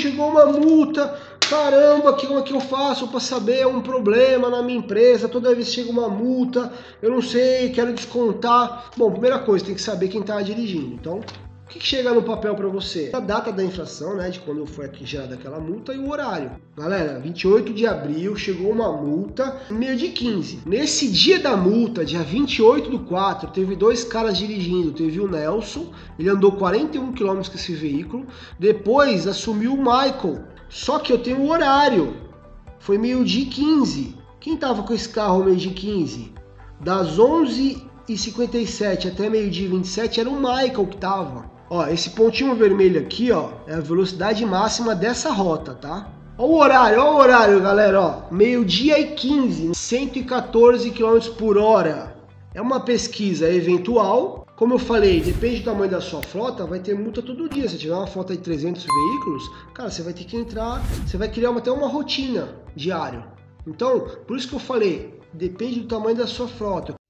chegou uma multa, caramba, como é que eu faço para saber? É um problema na minha empresa, toda vez que chega uma multa, eu não sei, quero descontar. Bom, primeira coisa, tem que saber quem está dirigindo. Então, o que chega no papel para você? A data da infração, né, de quando foi gerada aquela multa e o horário. Galera, 28 de abril chegou uma multa, meio de 15. Nesse dia da multa, dia 28/4, teve dois caras dirigindo. Teve o Nelson, ele andou 41 km com esse veículo. Depois assumiu o Michael. Só que eu tenho o horário. Foi meio-dia 15. Quem tava com esse carro meio-dia 15? Das 11h57 até meio-dia 27 era o Michael que tava. Ó, esse pontinho vermelho aqui, ó, é a velocidade máxima dessa rota, tá? Ó o horário, galera, ó. Meio-dia e 15, 114 km por hora. É uma pesquisa eventual. Como eu falei, depende do tamanho da sua frota, vai ter multa todo dia. Se tiver uma frota de 300 veículos, cara, você vai ter que entrar, você vai criar até uma rotina diária. Então, por isso que eu falei, depende do tamanho da sua frota.